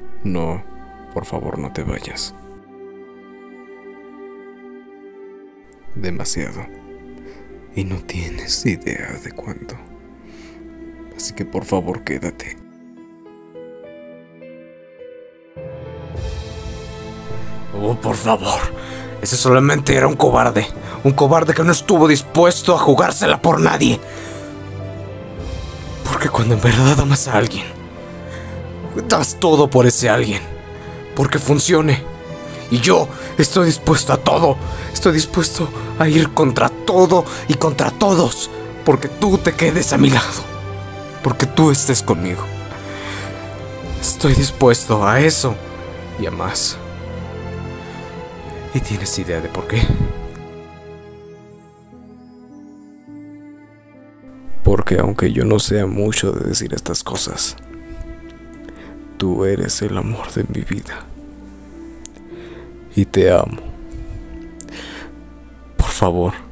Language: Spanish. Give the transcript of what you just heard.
No, por favor, no te vayas. Demasiado. Y no tienes idea de cuánto. Así que por favor, quédate. Oh, por favor. Ese solamente era un cobarde. Un cobarde que no estuvo dispuesto a jugársela por nadie. Porque cuando en verdad amas a alguien, das todo por ese alguien. Porque funcione. Y yo estoy dispuesto a todo. Estoy dispuesto a ir contra todo y contra todos. Porque tú te quedes a mi lado. Porque tú estés conmigo. Estoy dispuesto a eso y a más. ¿Y tienes idea de por qué? Porque aunque yo no sea mucho de decir estas cosas, tú eres el amor de mi vida. Y te amo. Por favor,